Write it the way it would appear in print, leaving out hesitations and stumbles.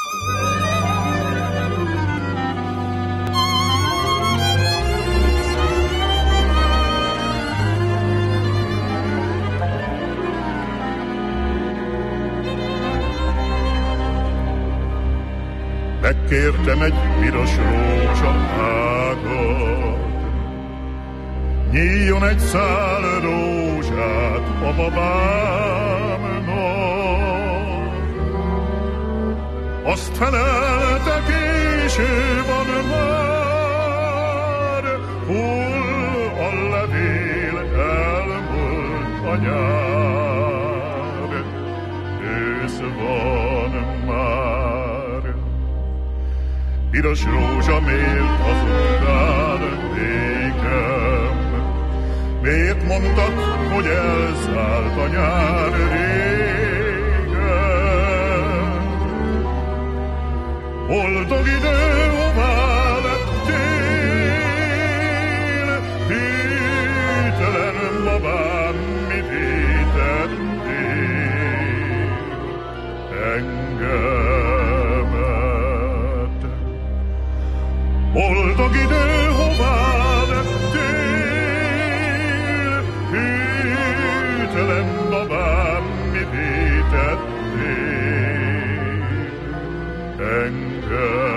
Megkértem egy piros rózsa ágat, nyíljon egy szál rózsát a babámnak. Azt felelte, késő van már, hull a levél, elmúlt a nyár, ősz van már. Piros rózsa, miért hazudtál nékem? Miért mondtad, hogy elszállt a nyár régen? Boldog idő, hová lettél? Hűtelen babám, mit vétettél engemet? Boldog idő, hová lettél? Hűtelen babám, mit vétettél engemet?